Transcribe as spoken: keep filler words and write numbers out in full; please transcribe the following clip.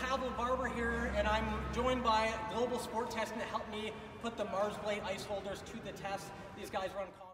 Pavel Barber here, and I'm joined by Global Sport Testing to help me put the Marsblade ice holders to the test. These guys run